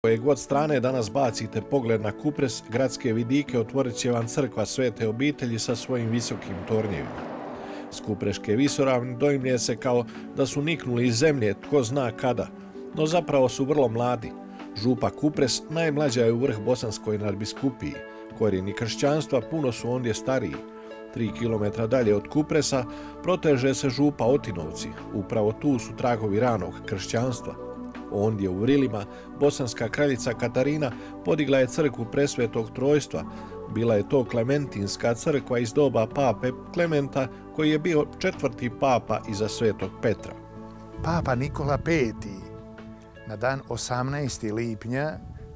Koje god strane danas bacite pogled na Kupres, gradske vidike otvorit će vam crkva Svete obitelji sa svojim visokim tornjevima. S Kupreške visoravni doimlje se kao da su niknuli iz zemlje tko zna kada, no zapravo su vrlo mladi. Župa Kupres najmlađa je u vrh Bosanskoj nadbiskupiji. Korijeni kršćanstva puno su ondje stariji. 3 kilometra dalje od Kupresa proteže se župa Otinovci. Upravo tu su tragovi ranog kršćanstva. Ondje u Vrilima bosanska kraljica Katarina podigla je crkvu Presvetog Trojstva. Bila je to Klementinska crkva iz doba pape Klementa, koji je bio 4. papa iza Svetog Petra. Papa Nikola V. na dan 18. lipnja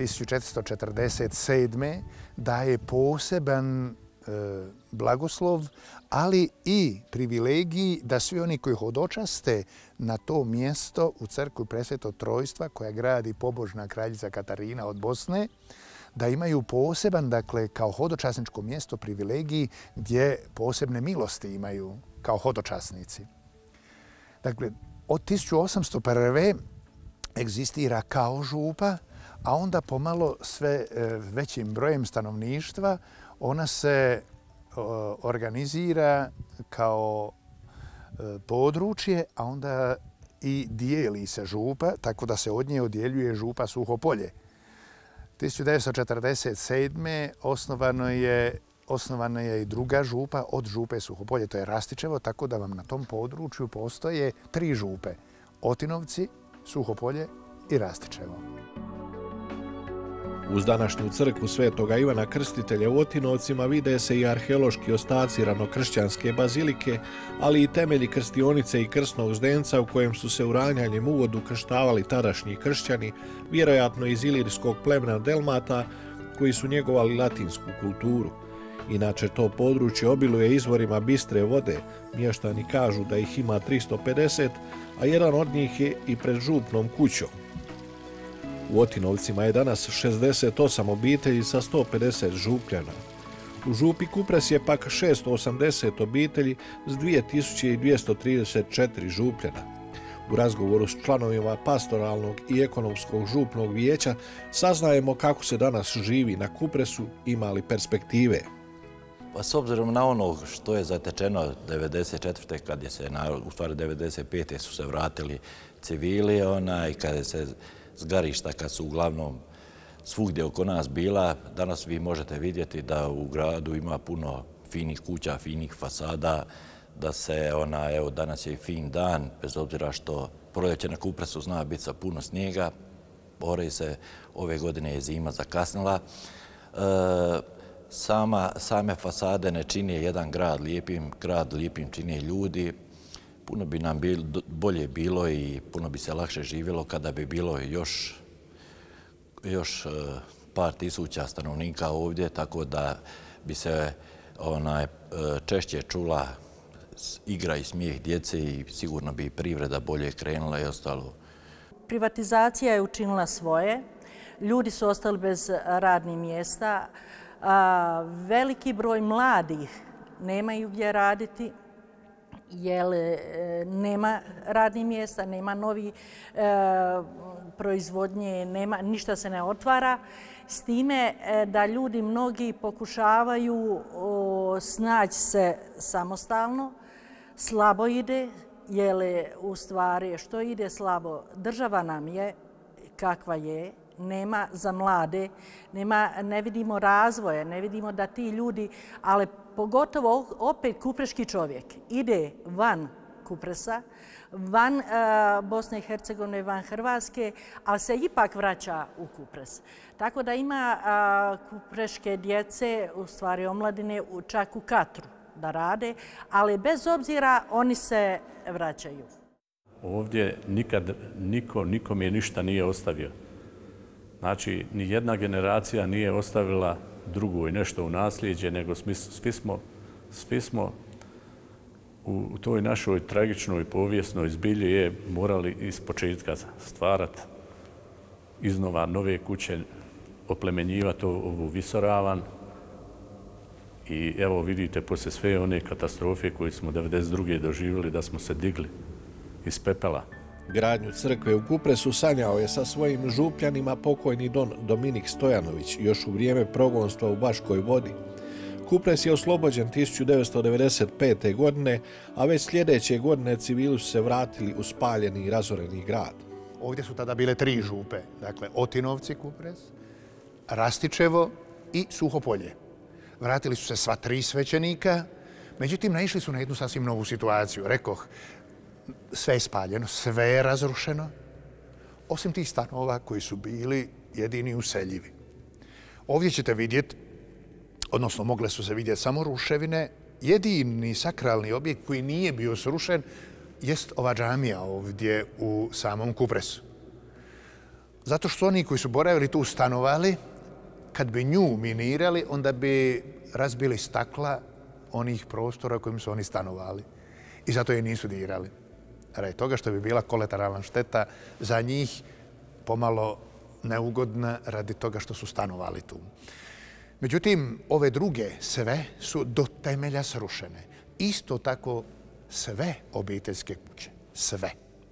1447. daje poseban blagoslov, ali i privilegiji da svi oni koji hodočaste na to mjesto u crkvu Presvetog Trojstva koja gradi pobožna kraljica Katarina od Bosne, da imaju poseban, dakle, kao hodočasničko mjesto privilegiji gdje posebne milosti imaju kao hodočasnici. Dakle, od 1801. egzistira kao župa, a onda pomalo sve većim brojem stanovništva ona se organizira kao područje, a onda i dijeli se župa, tako da se od nje odjeljuje župa Suhopolje. 1947. osnovana je i druga župa od župe Suhopolje, to je Rastičevo, tako da vam na tom području postoje 3 župe. Otinovci, Suhopolje i Rastičevo. Uz današnju crkvu Svetoga Ivana Krstitelja u Otinovcima vide se i arheološki ostaci ranokršćanske bazilike, ali i temelji krstionice i krsnog zdenca u kojem su se u ranjanjem uvodu krštavali tadašnji kršćani, vjerojatno iz ilirskog plemena Delmata, koji su njegovali latinsku kulturu. Inače, to područje obiluje izvorima bistre vode, mještani kažu da ih ima 350, a jedan od njih je i pred župnom kućom. U Otinovcima je danas 68 obitelji sa 150 župljana. U župi Kupres je pak 680 obitelji s 2234 župljana. U razgovoru s članovima pastoralnog i ekonomskog župnog vijeća saznajemo kako se danas živi na Kupresu, ima li perspektive. Pa s obzirom na ono što je zatečeno 1994. kad je se, u stvari 1995. su se vratili civili i kada se zgarišta, kad su uglavnom svugdje oko nas bila, danas vi možete vidjeti da u gradu ima puno finih kuća, finih fasada, da se evo danas je i fin dan, bez obzira što proljeće na Kupresu zna biti sa puno snijega, bori se, ove godine je zima zakasnila. Same fasade ne čini jedan grad lijepim čini ljudi. Puno bi nam bolje bilo i puno bi se lakše živjelo kada bi bilo još par tisuća stanovnika ovdje, tako da bi se češće čula igra i smijeh djece i sigurno bi privreda bolje krenula i ostalo. Privatizacija je učinila svoje. Ljudi su ostali bez radnih mjesta. Veliki broj mladih nemaju gdje raditi, jer nema radnih mjesta, nema novih proizvodnje, ništa se ne otvara. S time da ljudi mnogi pokušavaju snaći se samostalno, slabo ide, jer u stvari što ide slabo, država nam je kakva je, nema za mlade, ne vidimo razvoja, ne vidimo da ti ljudi, ali pogotovo opet kupreški čovjek ide van Kupresa, van Bosne i Hercegovine, van Hrvatske, ali se ipak vraća u Kupres. Tako da ima kupreške djece, u stvari omladine, čak u Katru da rade, ali bez obzira oni se vraćaju. Ovdje nikad nikome ništa nije ostavio. Znači, ni jedna generacija nije ostavila drugoj nešto u nasljeđe, nego svi smo u toj našoj tragičnoj povijesnoj zbilji morali ispočetka stvarati iznova nove kuće, oplemenjivati ovu visoravan. I evo vidite, poslije sve one katastrofe koje smo 1992. doživjeli, da smo se digli iz pepela. Gradnju crkve u Kupresu sanjao je sa svojim župljanima pokojni don Dominik Stojanović još u vrijeme progonstva u Baškoj Vodi. Kupres je oslobođen 1995. godine, a već sljedeće godine civili su se vratili u spaljeni i razoreni grad. Ovdje su tada bile 3 župe, dakle Otinovci Kupres, Rastičevo i Suhopolje. Vratili su se sva 3 svećenika, međutim naišli su na jednu sasvim novu situaciju. Rekoh, sve je spaljeno, sve je razrušeno, osim tih stanova koji su bili jedini useljivi. Ovdje ćete vidjeti, odnosno mogle su se vidjeti samo ruševine, jedini sakralni objekt koji nije bio srušen jest ova džamija ovdje u samom Kupresu. Zato što oni koji su boravili tu stanovali, kad bi nju minirali, onda bi razbili stakla onih prostora kojim su oni stanovali. I zato je nisu dirali. Radi toga što bi bila kolateralna šteta za njih pomalo neugodna radi toga što su stanovali tu. Međutim, ove druge sve su do temelja srušene. Isto tako sve obiteljske kuće. Sve.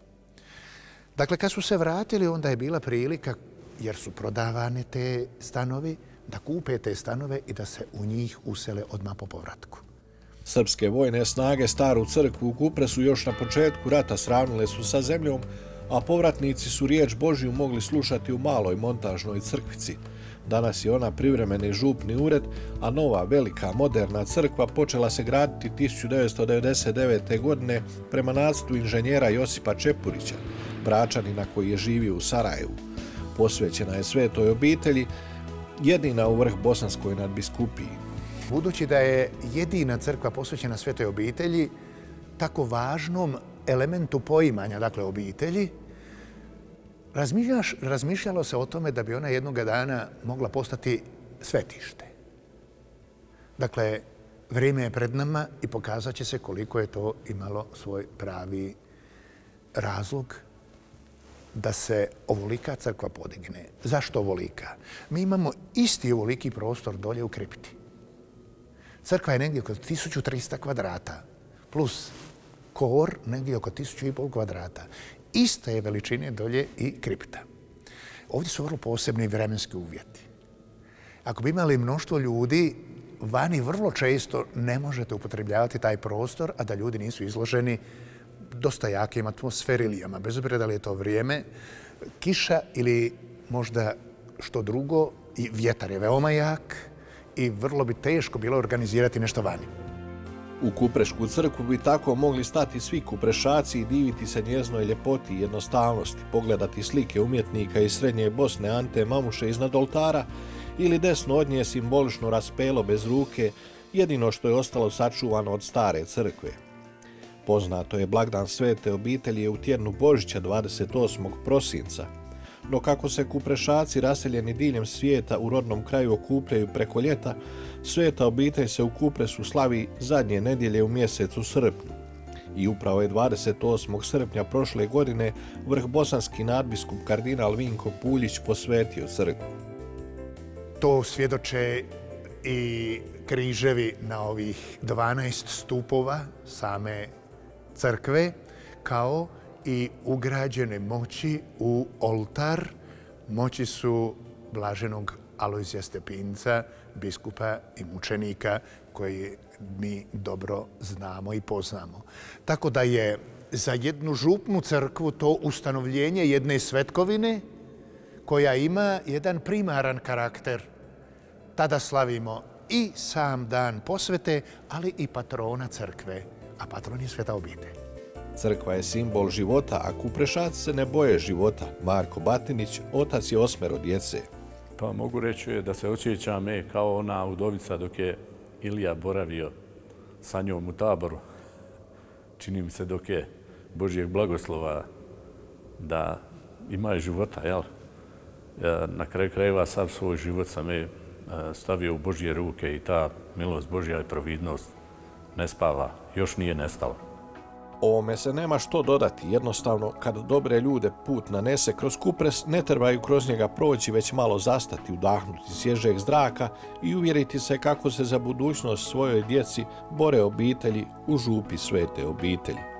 Dakle, kad su se vratili, onda je bila prilika, jer su prodavane te stanovi, da kupe te stanove i da se u njih usele odmah po povratku. Srpske vojne snage staru crkvu u Kupresu još na početku rata sravnile su sa zemljom, a povratnici su riječ Božju mogli slušati u maloj montažnoj crkvici. Danas je ona privremeni župni ured, a nova velika moderna crkva počela se graditi 1999. godine prema nacrtu inženjera Josipa Čepurića, Bračanina koji je živio u Sarajevu. Posvećena je svetoj obitelji, jedina u vrh bosanskoj nadbiskupiji. Budući da je jedina crkva posvećena svetoj obitelji, tako važnom elementu poimanja, dakle obitelji, razmišljalo se o tome da bi ona jednoga dana mogla postati svetište. Dakle, vrijeme je pred nama i pokazat će se koliko je to imalo svoj pravi razlog da se ovolika crkva podigne. Zašto ovolika? Mi imamo isti ovoliki prostor dolje u kripti. Crkva je negdje oko 1300 kvadrata, plus kor negdje oko 1500 kvadrata. Iste je veličine dolje i kripta. Ovdje su vrlo posebni vremenski uvjeti. Ako bi imali mnoštvo ljudi, vani vrlo često ne možete upotrebljavati taj prostor, a da ljudi nisu izloženi dosta jakim atmosferilijama, bez obzira da li je to vrijeme, kiša ili možda što drugo, i vjetar je veoma jak i vrlo bi teško bilo organizirati nešto vani. U Kuprešku crkvu bi tako mogli stati svi kuprešaci i diviti se njeznoj ljepoti i jednostavnosti, pogledati slike umjetnika iz Srednje Bosne Ante Mamuše iznad oltara ili desno od nje simbolično raspelo bez ruke, jedino što je ostalo sačuvano od stare crkve. Poznato je blagdan svete obitelji je u tjednu Božića 28. prosinca, no kako se kuprešaci raseljeni diljem svijeta u rodnom kraju okupljaju preko ljeta, sveta obitelj se u Kupresu slavi zadnje nedjelje u mjesecu srpnju. I upravo je 28. srpnja prošle godine vrh bosanski nadbiskup kardinal Vinko Puljić posvetio crkvu. To svjedoče i križevi na ovih 12 stupova same crkve, kao i ugrađene moći u oltar. Moći su blaženog Alojzija Stepinca, biskupa i mučenika koji mi dobro znamo i poznamo. Tako da je za jednu župnu crkvu to ustanovljenje jedne svetkovine koja ima jedan primaran karakter. Tada slavimo i sam dan posvete, ali i patrona crkve, a patron je sveta obitelj. Crkva je simbol života, a kuprešaci se ne boje života. Marko Batinić, otac je 8 djece. Pa mogu reći da se osjećam kao ona udovica dok je Ilija boravio sa njom u taboru. Čini mi se dok je Božjeg blagoslova da ima života, jel? Na kraju krajeva sav svoj život sam stavio u Božje ruke i ta milost Božja i providnost ne spava, još nije nestala. Ovome se nema što dodati, jednostavno kad dobre ljude put nanese kroz Kupres, ne trebaju kroz njega proći, već malo zastati, udahnuti svježeg zraka i uvjeriti se kako se za budućnost svojoj djeci bore obitelji u župi svete obitelji.